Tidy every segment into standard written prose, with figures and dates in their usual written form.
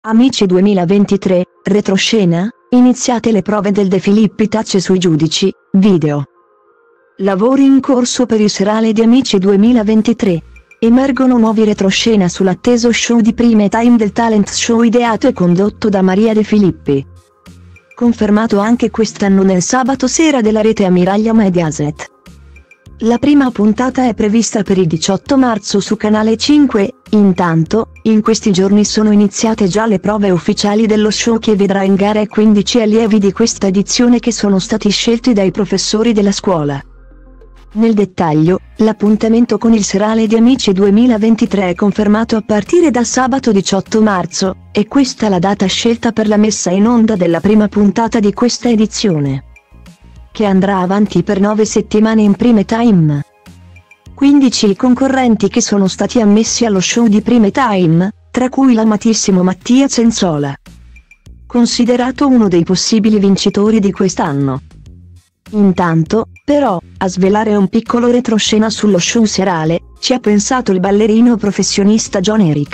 Amici 2023, retroscena, iniziate le prove del De Filippi tace sui giudici, video. Lavori in corso per il serale di Amici 2023. Emergono nuovi retroscena sull'atteso show di prime time del talent show ideato e condotto da Maria De Filippi. Confermato anche quest'anno nel sabato sera della rete ammiraglia Mediaset. La prima puntata è prevista per il 18 marzo su Canale 5, intanto, in questi giorni sono iniziate già le prove ufficiali dello show che vedrà in gara i 15 allievi di questa edizione che sono stati scelti dai professori della scuola. Nel dettaglio, l'appuntamento con il serale di Amici 2023 è confermato a partire da sabato 18 marzo, e questa la data scelta per la messa in onda della prima puntata di questa edizione, che andrà avanti per 9 settimane in prime time. 15 i concorrenti che sono stati ammessi allo show di prime time, tra cui l'amatissimo Mattia Cenzola, considerato uno dei possibili vincitori di quest'anno. Intanto, però, a svelare un piccolo retroscena sullo show serale, ci ha pensato il ballerino professionista John Eric.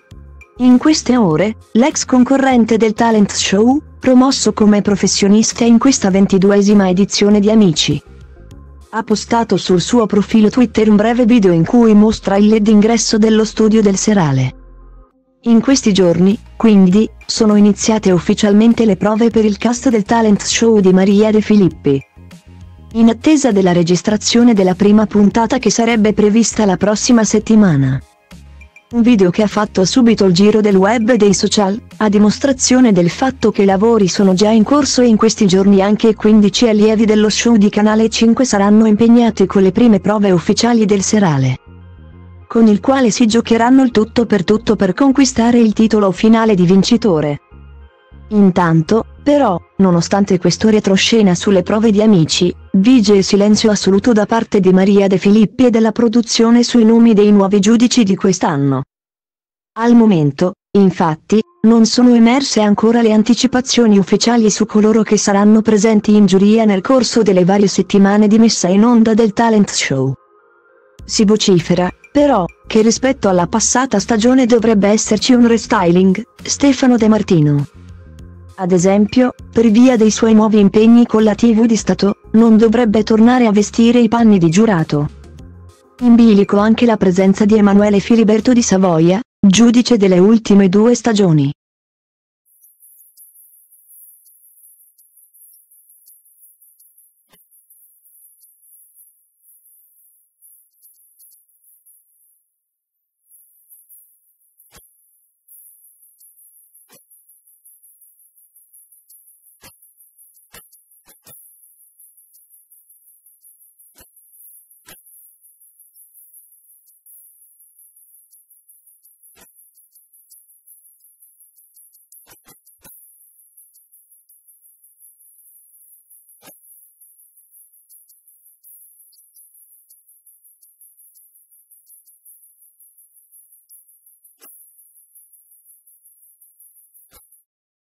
In queste ore, l'ex concorrente del talent show, promosso come professionista in questa 22esima edizione di Amici, ha postato sul suo profilo Twitter un breve video in cui mostra il LED ingresso dello studio del serale. In questi giorni, quindi, sono iniziate ufficialmente le prove per il cast del talent show di Maria De Filippi, in attesa della registrazione della prima puntata che sarebbe prevista la prossima settimana. Un video che ha fatto subito il giro del web e dei social, a dimostrazione del fatto che i lavori sono già in corso e in questi giorni anche i 15 allievi dello show di Canale 5 saranno impegnati con le prime prove ufficiali del serale, con il quale si giocheranno il tutto per conquistare il titolo finale di vincitore. Intanto, però, nonostante questo retroscena sulle prove di Amici, vige il silenzio assoluto da parte di Maria De Filippi e della produzione sui nomi dei nuovi giudici di quest'anno. Al momento, infatti, non sono emerse ancora le anticipazioni ufficiali su coloro che saranno presenti in giuria nel corso delle varie settimane di messa in onda del talent show. Si vocifera, però, che rispetto alla passata stagione dovrebbe esserci un restyling, Stefano De Martino, ad esempio, per via dei suoi nuovi impegni con la TV di Stato, non dovrebbe tornare a vestire i panni di giurato. In bilico anche la presenza di Emanuele Filiberto di Savoia, giudice delle ultime 2 stagioni.